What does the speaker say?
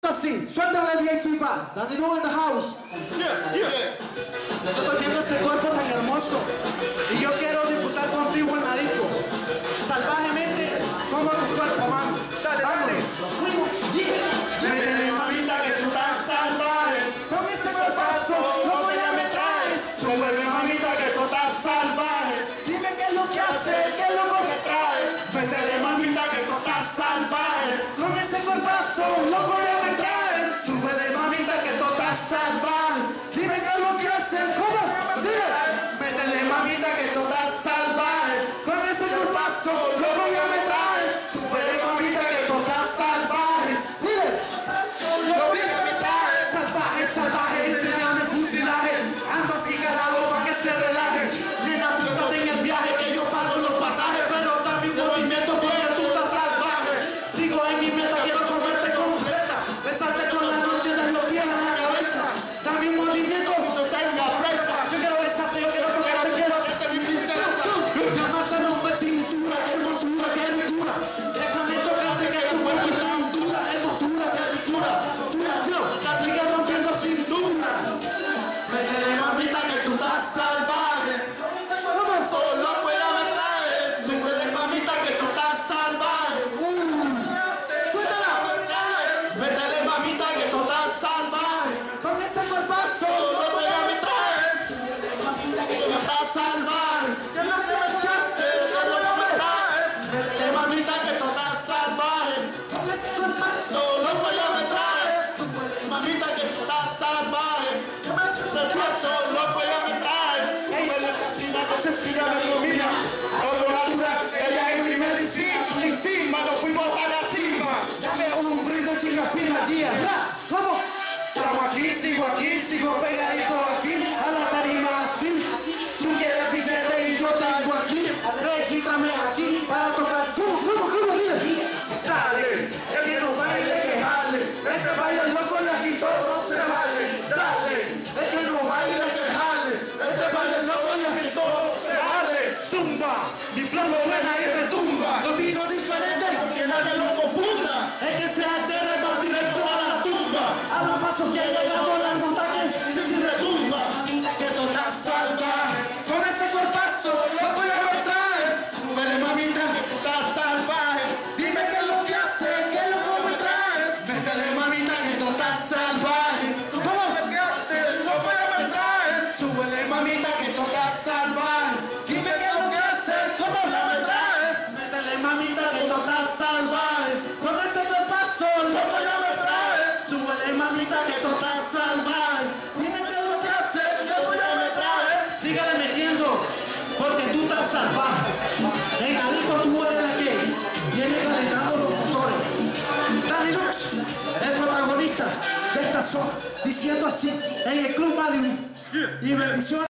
así. Suéltame el DJ Chimpa. Danny Lu in the house. Yo estoy viendo este cuerpo tan hermoso y yo quiero disfrutar contigo en la disco. Salvajemente, como tu cuerpo, mami. Dale, dale. Nos fuimos. Métele, mamita, que tú estás salvaje. Con ese cuerpazo, loco ya me traes. Súbele, mamita, que tú estás salvaje. Dime qué es lo que hace, qué es lo que trae. Métele, mamita, que tú estás salvaje. Con ese cuerpazo, loco ya me traes. Súbele, mamita, que tú estás salvaje. Dime qué es lo que hace, ¿cómo? Dime. Métele, mamita, que tú estás salvaje. Con ese cuerpazo, loco ya me traes. Súbele, mamita, que tú estás salvaje. Dime. Loco ya me traes. Salvaje, salvaje, enséñame fusilaje. Ando así calado pa' que se relaje. Nena, apúntate en el viaje que yo pago los pasajes. Pero da mi movimiento porque tú estás salvaje. Sigo en mi meta, quiero comerte completa. Besarte con la noche de los pies a la cabeza. Da mi movimiento, tú tengas presa. Yo quiero besarte, yo quiero tocarte, quiero hacerte mi princesa. Llamarte rompe cintura, qué hermosura, qué ricura. Déjame tocarte que tu cuerpo es cintura. Hermosura, qué ricura. Sura yo, casi que rompiendo cintura. Métele, mamita, que tú estás salvaje. Solo fuera me traes. Súbele, mamita, que tú estás salvaje. Suéltala. Métele, mamita, que tú estás salvaje. Con ese cuerpazo, solo fuera me traes. Mamita, que tú estás salvaje. ¿Qué es lo que me hace? ¿Qué es lo que me traes? Métele, mamita, que tú estás salvaje. Con ese cuerpazo, solo fuera me traes. Súbele, mamita, que tú estás salvaje. Loco ya me trae. Súbele, casina, asesina, me domina. Todo la dura, ella es mi medicina. Encima nos fuimos a la cima. Dame un brinco chinga fina, Gia. ¿Cómo? Estamos aquí, sigo pegadito aquí. A la tarima así. Tú quieres billete y yo traigo aquí. Regístrame aquí para tocar. ¿Cómo? Dile. Dale, el que no baile, que jale. Este baile loco y aquí todo se vale. Dale, el que no baile, que jale. Este baile loco y aquí todo se vale. Zumba, mi flow suena y retumba. Yo tiro diferente, que nadie lo confunda. El que se altere va directo a la tumba. Abra paso que ha llegado la montaña y se retumba. Que tú estás salvaje. Con ese cuerpazo, loco ya me traes. Súbele, mamita, que tú estás salvaje. Dime qué es lo que hace, qué es lo que me traes. Métele, mamita, que tú estás salvaje. ¿Cómo? ¿Qué hace? Loco ya me traes. Súbele, mamita, que tú estás salvaje. Dime qué es lo que hace, ¿cómo ya me traes? Métele, mamita, que tú estás salvaje. Con ese cuerpazo, loco ya me traes. Súbele, mamita, que tú estás salvaje. Dime qué es lo que hace, loco ya me traes. Sígale metiendo, porque tú estás salvaje. En la disco tú eres la que viene calentando los motores. Danny Lu, el protagonista de esta zona, diciendo así en el Club Malibu. Y bendiciones.